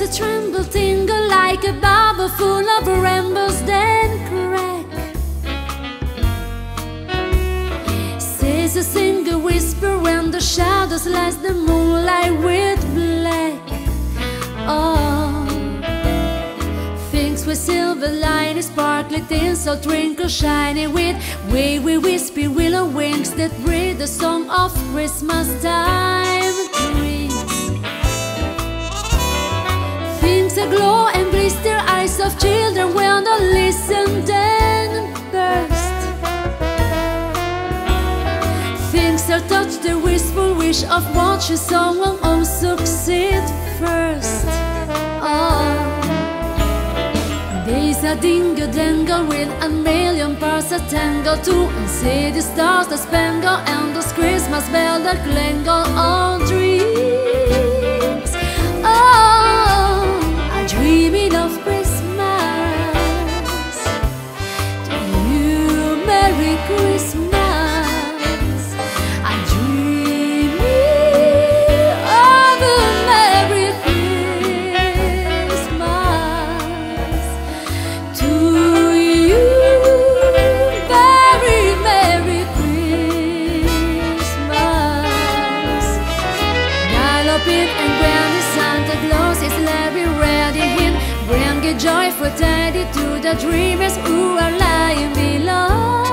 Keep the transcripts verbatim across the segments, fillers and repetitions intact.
a tremble, tingle like a bubble full of rainbows, then crack. Says a single whisper when the shadows light the moonlight with black. Oh, things with silver lining, sparkly tinsel, twinkle shining with wavy wispy willow wings that breathe the song of Christmas time dreams. Things that glow and blister eyes of children when they listen then burst. Things that touch the wistful wish of watching someone else succeed first. Oh, days are dingle dangle with a million parts a tangle too, and see the stars that spangle and those Christmas bells that clangle on dreams. Oh, I'm dreaming of Christmas. To you, Merry Christmas. I'm dreaming of a Merry Christmas. To you, very Merry Christmas. Galloping and Granny Santa Claus is Larry ready him, bringing joyful tidings to the dreamers who are lying below.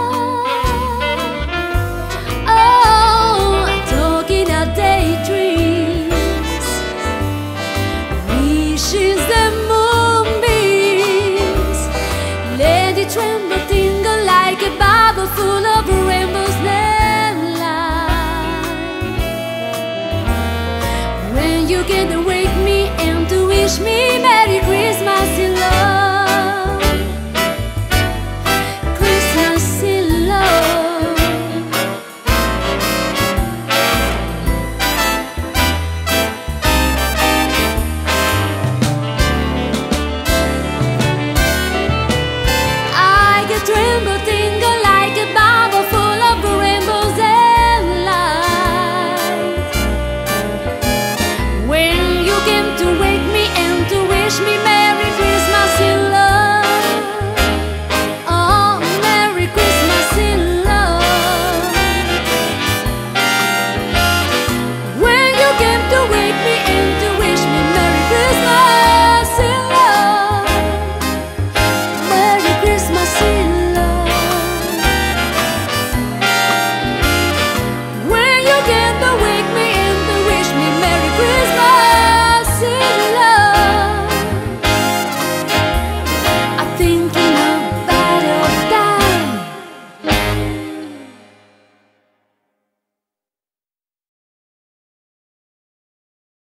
Oh, talking of daydreams, wishes the moonbeams, let it tremble, tingle like a bubble full of rainbows, then light. When you can wake me and to wish me Merry Christmas in love, Christmas in love. I get tremble, tingle like a bubble full of rainbows and light. When you came to wake me and to wish me Merry